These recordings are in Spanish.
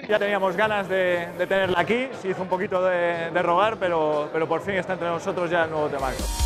Ya teníamos ganas de tenerla aquí, se hizo un poquito de rogar, pero por fin está entre nosotros ya el nuevo T-Max.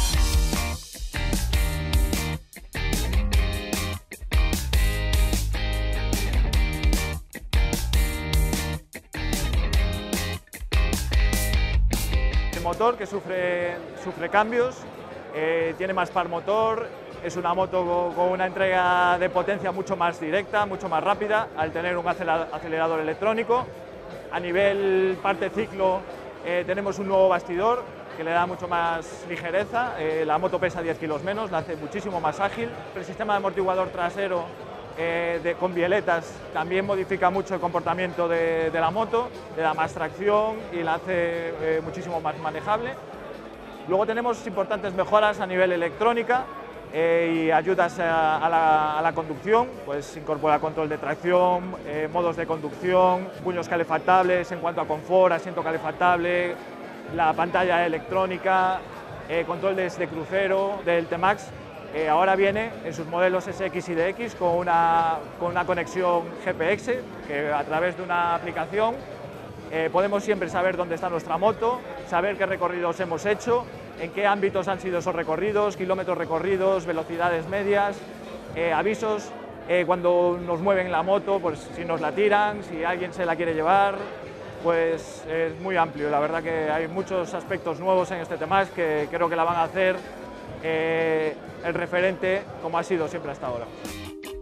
El motor que sufre cambios, tiene más par motor, es una moto con una entrega de potencia mucho más directa, mucho más rápida, al tener un acelerador electrónico. A nivel parte ciclo tenemos un nuevo bastidor que le da mucho más ligereza, la moto pesa 10 kilos menos, la hace muchísimo más ágil. El sistema de amortiguador trasero con bieletas también modifica mucho el comportamiento de la moto, le da más tracción y la hace muchísimo más manejable. Luego tenemos importantes mejoras a nivel electrónica y ayudas a la conducción, pues incorpora control de tracción, modos de conducción, puños calefactables en cuanto a confort, asiento calefactable, la pantalla electrónica, control de crucero del T-Max. Ahora viene en sus modelos SX y DX con una conexión GPS, que a través de una aplicación podemos siempre saber dónde está nuestra moto, saber qué recorridos hemos hecho, en qué ámbitos han sido esos recorridos, kilómetros recorridos, velocidades medias, avisos cuando nos mueven la moto, pues si nos la tiran, si alguien se la quiere llevar, pues es muy amplio. La verdad que hay muchos aspectos nuevos en este T-Max que creo que la van a hacer el referente como ha sido siempre hasta ahora.